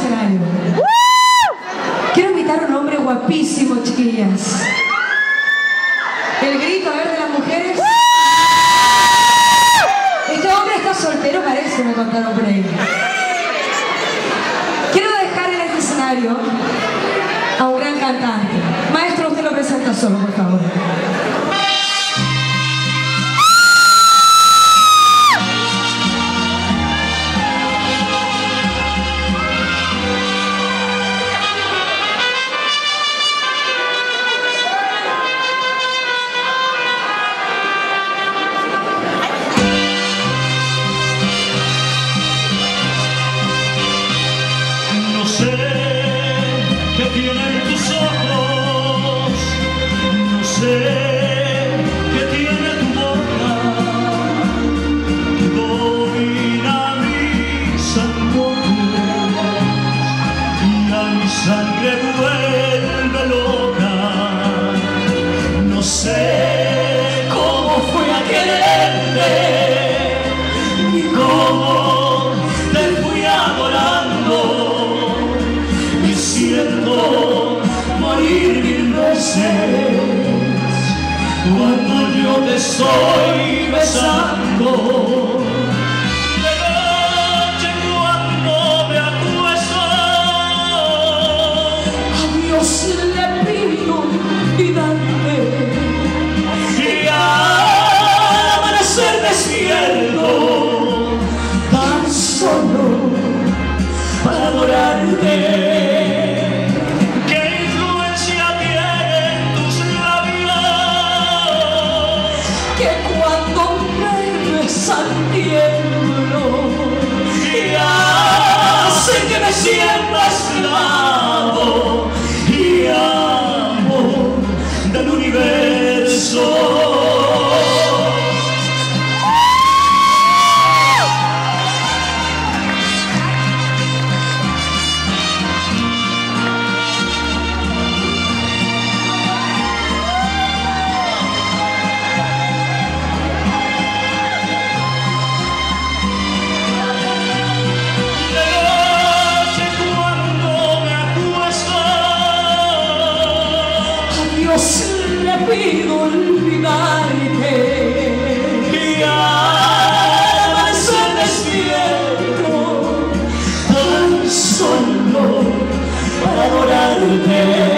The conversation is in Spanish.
escenario. Quiero invitar a un hombre guapísimo, chiquillas. El grito, a ver, de las mujeres. Este hombre está soltero, parece, me contaron por ahí. Quiero dejar en este escenario a un gran cantante. Maestro, usted lo presenta solo, por favor. No sé qué tienen tus ojos, no sé qué tiene tu boca, domina mis amores y a mi sangre vuelve loca. No sé cómo fue a quererte ni cómo te fui adorando. Siento morir mil veces cuando yo te estoy besando. De noche cuando me acuesto, a Dios le pido cuidarme y al amanecer despierto tan solo para adorarte. Y hace que me sienta esclavo y amo del universo. Le pido olvidarte y al amanecer despierto tan solo para adorarte.